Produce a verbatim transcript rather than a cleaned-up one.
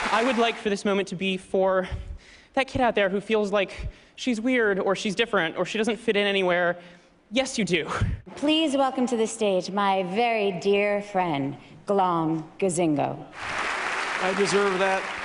I would like for this moment to be for that kid out there who feels like she's weird, or she's different, or she doesn't fit in anywhere. Yes, you do. Please welcome to the stage my very dear friend, Glom Gazingo. I deserve that.